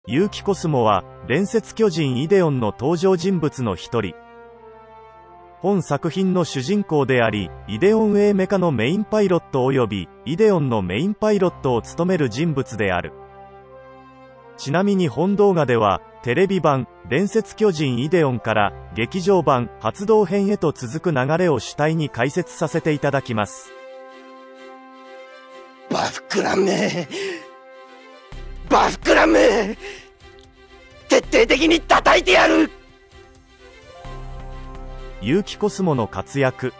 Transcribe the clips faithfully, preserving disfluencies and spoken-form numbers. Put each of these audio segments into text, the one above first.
結城コスモは伝説巨人イデオンの登場人物の一人。本作品の主人公であり、イデオン A メカのメインパイロット及びイデオンのメインパイロットを務める人物である。ちなみに本動画ではテレビ版伝説巨人イデオンから劇場版発動編へと続く流れを主体に解説させていただきます。 バフクランめバフクランめ徹底的に叩いてやる。 結城コスモの活躍。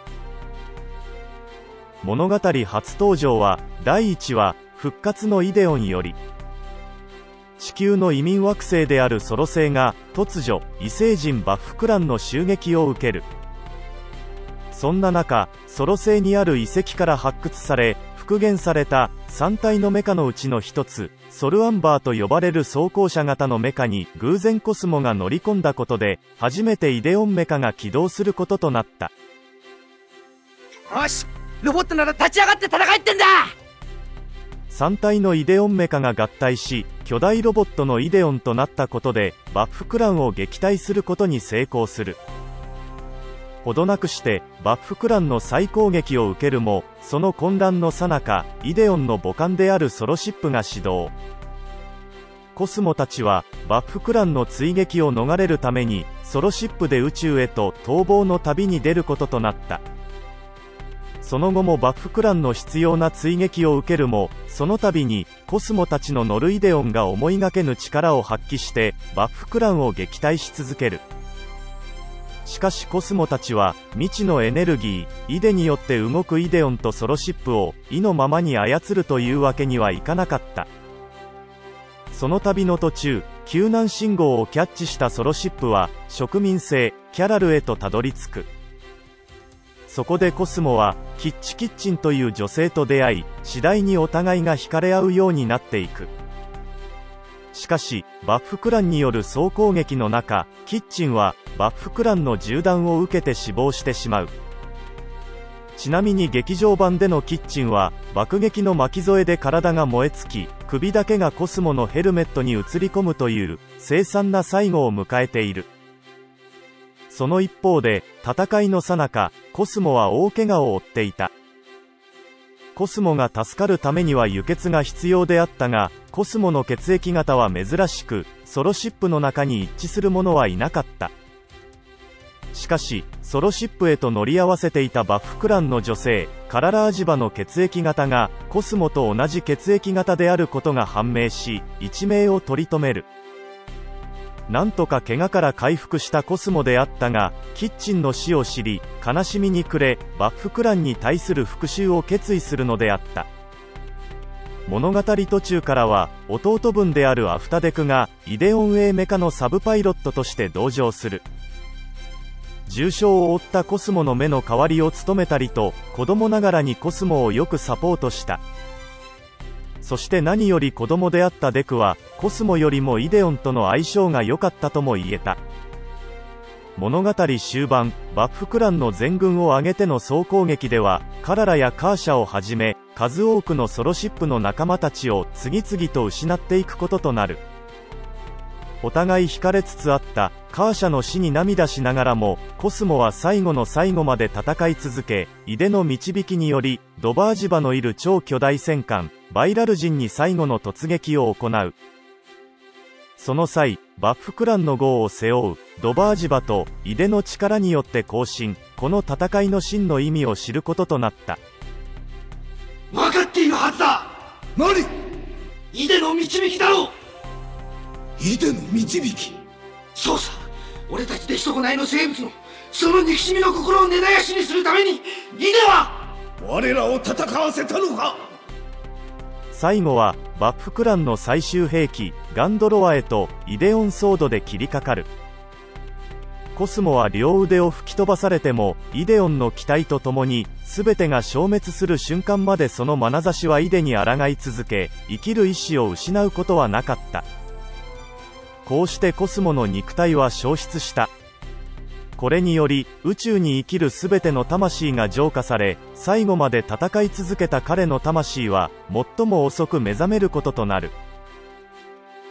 物語初登場はだいいちわ復活のイデオンより。地球の移民惑星であるソロ星が突如異星人バッフクランの襲撃を受ける。そんな中、ソロ星にある遺跡から発掘され復元されたさんたいのメカのうちの一つ、ソルアンバーと呼ばれる装甲車型のメカに偶然コスモが乗り込んだことで初めてイデオンメカが起動することとなった。 よし、ロボットなら立ち上がって戦えってんだ。 さんたいのイデオンメカが合体し巨大ロボットのイデオンとなったことでバッフクランを撃退することに成功する。ほどなくしてバッフクランの再攻撃を受けるも、その混乱の最中、イデオンの母艦であるソロシップが始動。コスモたちはバッフクランの追撃を逃れるためにソロシップで宇宙へと逃亡の旅に出ることとなった。その後もバッフクランの執拗な追撃を受けるも、その度にコスモたちの乗るイデオンが思いがけぬ力を発揮してバッフクランを撃退し続ける。しかしコスモたちは未知のエネルギーイデによって動くイデオンとソロシップを意のままに操るというわけにはいかなかった。その旅の途中、救難信号をキャッチしたソロシップは植民星キャラルへとたどり着く。そこでコスモはキッチキッチンという女性と出会い、次第にお互いが惹かれ合うようになっていく。しかしバッフクランによる総攻撃の中、キッチンはバッフクランの銃弾を受けて死亡してしまう。ちなみに劇場版でのキッチンは爆撃の巻き添えで体が燃え尽き、首だけがコスモのヘルメットに映り込むという凄惨な最後を迎えている。その一方で戦いの最中、コスモは大怪我を負っていた。コスモが助かるためには輸血が必要であったが、コスモの血液型は珍しくソロシップの中に一致する者はいなかった。しかしソロシップへと乗り合わせていたバッフクランの女性カララージバの血液型がコスモと同じ血液型であることが判明し、一命を取り留める。なんとか怪我から回復したコスモであったが、キッチンの死を知り悲しみに暮れ、バッフクランに対する復讐を決意するのであった。物語途中からは弟分であるアフタデクがイデオン A メカのサブパイロットとして同乗する。重傷を負ったコスモの目の代わりを務めたりと、子供ながらにコスモをよくサポートした。そして何より子供であったデクはコスモよりもイデオンとの相性が良かったとも言えた。物語終盤、バッフクランの全軍を挙げての総攻撃ではカララやカーシャをはじめ数多くのソロシップの仲間たちを次々と失っていくこととなる。お互い惹かれつつあったカーシャの死に涙しながらも、コスモは最後の最後まで戦い続け、イデの導きによりドバージバのいる超巨大戦艦バイラル人に最後の突撃を行う。その際、バッフクランの号を背負うドバージバとイデの力によって行進、この戦いの真の意味を知ることとなった。 分かっているはずだ。何？イデの導きだろう。イデの導き？そうさ、俺たちで人ないの生物のその憎しみの心を根絶やしにするためにイデは我らを戦わせたのか。 最後はバッフクランの最終兵器ガンドロアへとイデオンソードで切りかかる。コスモは両腕を吹き飛ばされてもイデオンの機体とともに全てが消滅する瞬間までその眼差しはイデに抗い続け、生きる意志を失うことはなかった。こうしてコスモの肉体は消失した。これにより宇宙に生きるすべての魂が浄化され、最後まで戦い続けた彼の魂は最も遅く目覚めることとなる。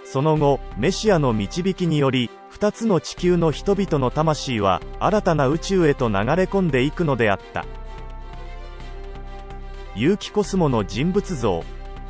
その後メシアの導きによりふたつの地球の人々の魂は新たな宇宙へと流れ込んでいくのであった。有機コスモの人物像。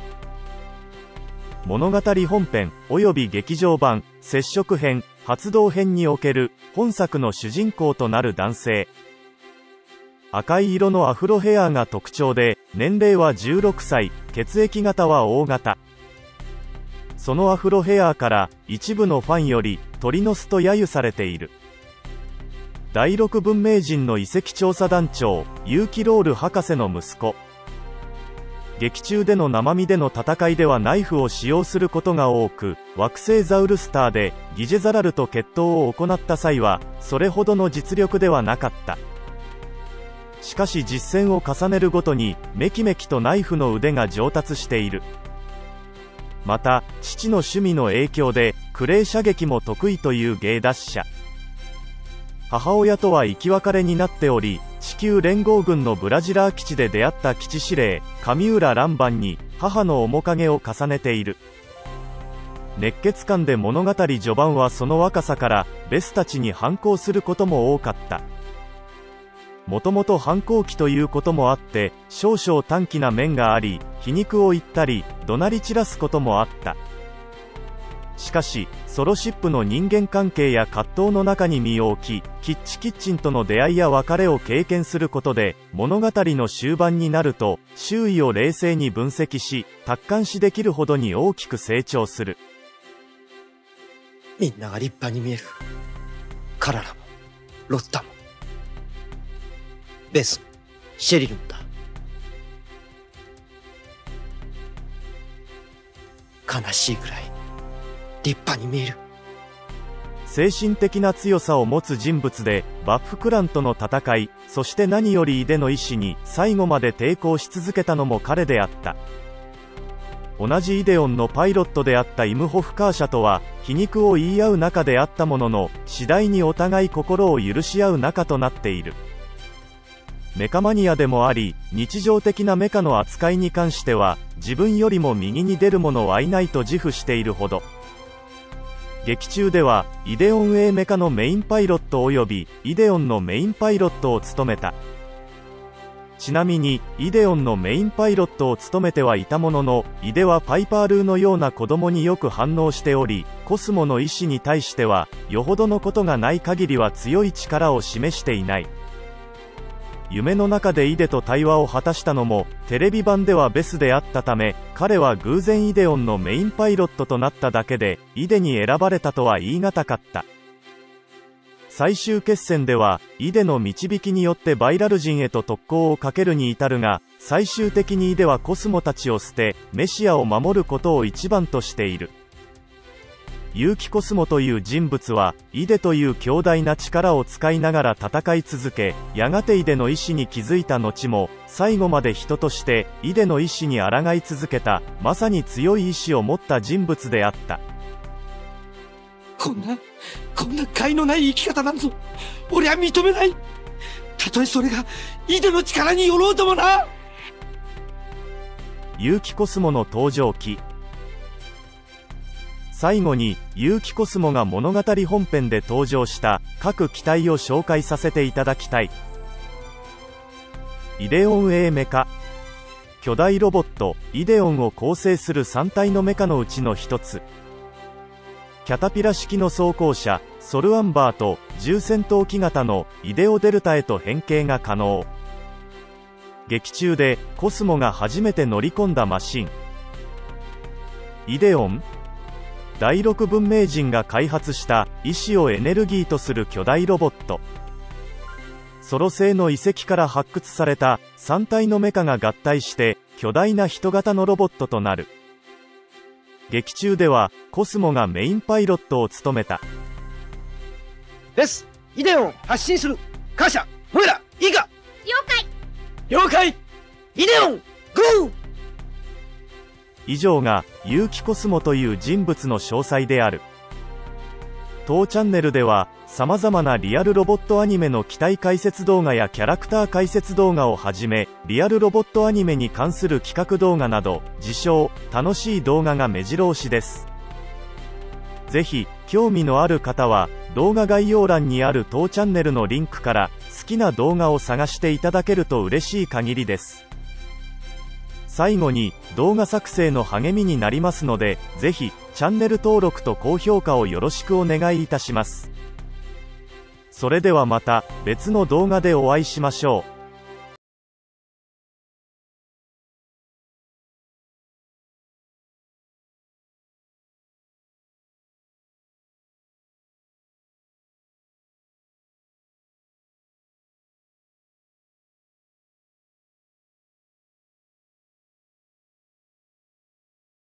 物語本編及び劇場版接触編発動編における本作の主人公となる男性。赤い色のアフロヘアが特徴で、年齢はじゅうろくさい、血液型は オー 型。そのアフロヘアから一部のファンより鳥の巣と揶揄されている。第六文明人の遺跡調査団長ユーキロール博士の息子。劇中での生身での戦いではナイフを使用することが多く、惑星ザウルスターでギジェザラルと決闘を行った際はそれほどの実力ではなかった。しかし実戦を重ねるごとにめきめきとナイフの腕が上達している。また父の趣味の影響でクレー射撃も得意という芸達者。母親とは生き別れになっており、地球連合軍のブラジラー基地で出会った基地司令上浦蘭番に母の面影を重ねている。熱血感で物語序盤はその若さからベスたちに反抗することも多かった。もともと反抗期ということもあって少々短気な面があり、皮肉を言ったり怒鳴り散らすこともあった。しかしソロシップの人間関係や葛藤の中に身を置き、キッチキッチンとの出会いや別れを経験することで物語の終盤になると周囲を冷静に分析し達観視できるほどに大きく成長する。 みんなが立派に見える。カララもロッタもベス、シェリルもだ。悲しいくらい立派に見える。 精神的な強さを持つ人物で、バッフクランとの戦い、そして何よりイデの意志に最後まで抵抗し続けたのも彼であった。同じイデオンのパイロットであったイムホフカーシャとは皮肉を言い合う仲であったものの、次第にお互い心を許し合う仲となっている。メカマニアでもあり、日常的なメカの扱いに関しては自分よりも右に出る者はいないと自負しているほど。劇中ではイデオン A メカのメインパイロットおよびイデオンのメインパイロットを務めた。ちなみにイデオンのメインパイロットを務めてはいたものの、イデはパイパールーのような子供によく反応しており、コスモの意志に対してはよほどのことがない限りは強い力を示していない。夢の中でイデと対話を果たしたのもテレビ版ではベスであったため、彼は偶然イデオンのメインパイロットとなっただけでイデに選ばれたとは言い難かった。最終決戦ではイデの導きによってバイラル人へと特攻をかけるに至るが、最終的にイデはコスモたちを捨てメシアを守ることを一番としている。有機コスモという人物はイデという強大な力を使いながら戦い続け、やがてイデの意志に気づいた後も最後まで人としてイデの意志に抗い続けた、まさに強い意志を持った人物であった。 こんなこんな甲斐のない生き方なんぞ俺は認めない。たとえそれがイデの力によろうともな。 有機コスモの登場記。最後に有機コスモが物語本編で登場した各機体を紹介させていただきたい。イデオン A メカ。巨大ロボットイデオンを構成するさん体のメカのうちのひとつ。キャタピラ式の装甲車ソルアンバーと重戦闘機型のイデオデルタへと変形が可能。劇中でコスモが初めて乗り込んだマシン。イデオン。第六文明人が開発した意志をエネルギーとする巨大ロボット。ソロ製の遺跡から発掘されたさん体のメカが合体して巨大な人型のロボットとなる。劇中ではコスモがメインパイロットを務めた。 ベス、イデオン発進する。カーシャ、モエラ、いいか。 了解。 了解。イデオン、ゴー。 以上が有機コスモという人物の詳細である。当チャンネルでは様々なリアルロボットアニメの機体解説動画やキャラクター解説動画をはじめ、リアルロボットアニメに関する企画動画など自称楽しい動画が目白押しです。 ぜひ興味のある方は動画概要欄にある当チャンネルのリンクから好きな動画を探していただけると嬉しい限りです。最後に動画作成の励みになりますので、ぜひチャンネル登録と高評価をよろしくお願いいたします。それではまた別の動画でお会いしましょう。